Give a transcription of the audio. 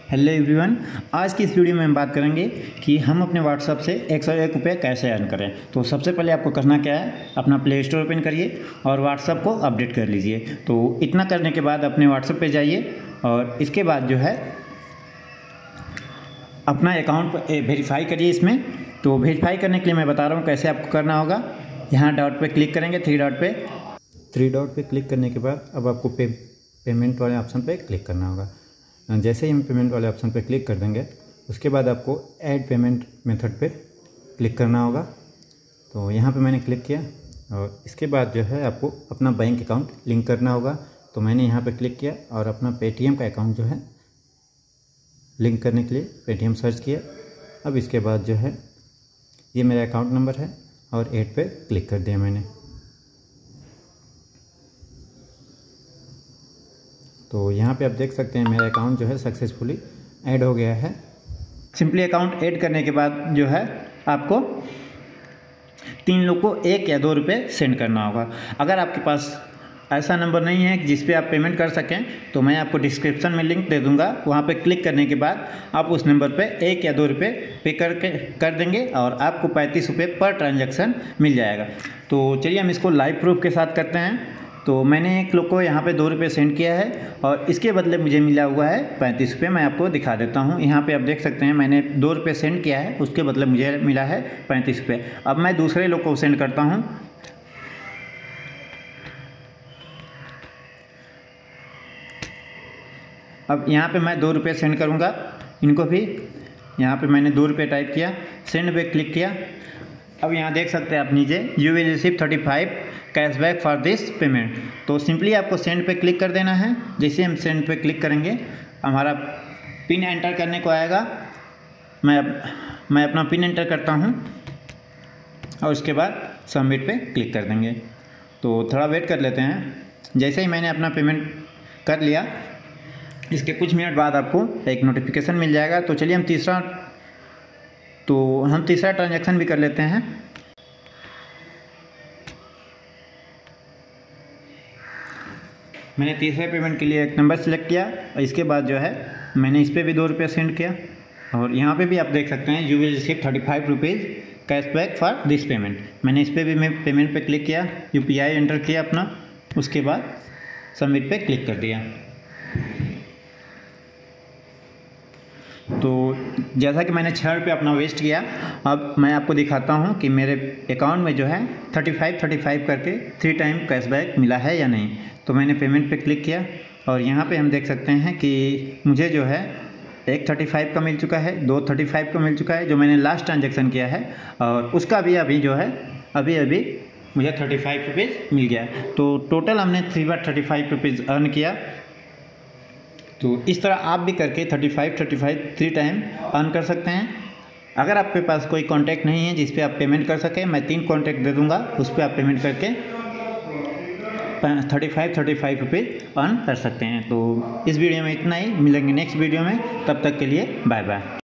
Hello everyone, आज की इस वीडियो में हम बात करेंगे कि हम अपने व्हाट्सएप से 101 रुपये कैसे अर्न करें। तो सबसे पहले आपको करना क्या है, अपना प्ले स्टोर ओपन करिए और व्हाट्सएप को अपडेट कर लीजिए। तो इतना करने के बाद अपने व्हाट्सएप पे जाइए और इसके बाद जो है अपना अकाउंट वेरीफाई करिए इसमें। तो वेरीफाई करने के लिए मैं बता रहा हूँ कैसे आपको करना होगा। यहाँ डॉट पे क्लिक करेंगे, थ्री डॉट पे क्लिक करने के बाद अब आपको पेमेंट वाले ऑप्शन पे क्लिक करना होगा। जैसे ही हम पेमेंट वाले ऑप्शन पे क्लिक कर देंगे उसके बाद आपको ऐड पेमेंट मेथड पे क्लिक करना होगा। तो यहाँ पे मैंने क्लिक किया और इसके बाद जो है आपको अपना बैंक अकाउंट लिंक करना होगा। तो मैंने यहाँ पे क्लिक किया और अपना पेटीएम का अकाउंट जो है लिंक करने के लिए पेटीएम सर्च किया। अब इसके बाद जो है ये मेरा अकाउंट नंबर है और ऐड पे क्लिक कर दिया मैंने। तो यहाँ पे आप देख सकते हैं मेरा अकाउंट जो है सक्सेसफुली ऐड हो गया है। सिंपली अकाउंट ऐड करने के बाद जो है आपको 3 लोग को 1 या 2 रुपये सेंड करना होगा। अगर आपके पास ऐसा नंबर नहीं है जिस पे आप पेमेंट कर सकें तो मैं आपको डिस्क्रिप्शन में लिंक दे दूंगा। वहाँ पे क्लिक करने के बाद आप उस नंबर पे 1 या 2 रुपये पे कर देंगे और आपको 35 रुपये पर ट्रांजैक्शन मिल जाएगा। तो चलिए हम इसको लाइव प्रूफ के साथ करते हैं। तो मैंने एक लोग को यहाँ पे 2 रुपये सेंड किया है और इसके बदले मुझे मिला हुआ है 35 रुपये। मैं आपको दिखा देता हूँ। यहाँ पे आप देख सकते हैं मैंने 2 रुपये सेंड किया है, उसके बदले मुझे मिला है 35 रुपये। अब मैं दूसरे लोग को सेंड करता हूँ। अब यहाँ पे मैं 2 रुपये सेंड करूँगा इनको भी। यहाँ पे मैंने 2 रुपये टाइप किया, सेंड पे क्लिक किया। अब यहाँ देख सकते हैं आप नीचे you will receive 35 cashback for this payment. तो सिंपली आपको सेंड पे क्लिक कर देना है। जैसे हम सेंड पे क्लिक करेंगे हमारा पिन एंटर करने को आएगा। मैं अपना पिन एंटर करता हूँ और उसके बाद सबमिट पे क्लिक कर देंगे। तो थोड़ा वेट कर लेते हैं। जैसे ही मैंने अपना पेमेंट कर लिया इसके कुछ मिनट बाद आपको एक नोटिफिकेशन मिल जाएगा। तो चलिए हम तीसरा ट्रांजैक्शन भी कर लेते हैं। मैंने तीसरे पेमेंट के लिए एक नंबर सेलेक्ट किया और इसके बाद जो है मैंने इस पर भी 2 रुपये सेंड किया और यहाँ पे भी आप देख सकते हैं you will receive 35 rupees cashback for this payment. मैंने इस पर भी मैं पेमेंट पे क्लिक किया, UPI एंटर किया अपना, उसके बाद सबमिट पे क्लिक कर दिया। तो जैसा कि मैंने 6 रुपये अपना वेस्ट किया, अब मैं आपको दिखाता हूँ कि मेरे अकाउंट में जो है 35 करके 3 टाइम कैशबैक मिला है या नहीं। तो मैंने पेमेंट पे क्लिक किया और यहाँ पे हम देख सकते हैं कि मुझे जो है एक 35 का मिल चुका है, 2 35 का मिल चुका है जो मैंने लास्ट ट्रांजैक्शन किया है, और उसका भी अभी जो है अभी मुझे 35 रुपीज़ मिल गया। तो टोटल हमने 3 बार 35 रुपीज़ अर्न किया। तो इस तरह आप भी करके 35 3 टाइम अर्न कर सकते हैं। अगर आपके पास कोई कॉन्टैक्ट नहीं है जिस पे आप पेमेंट कर सकें, मैं 3 कॉन्टैक्ट दे दूंगा, उस पर आप पेमेंट करके 35 रुपये अर्न कर सकते हैं। तो इस वीडियो में इतना ही, मिलेंगे नेक्स्ट वीडियो में, तब तक के लिए बाय बाय।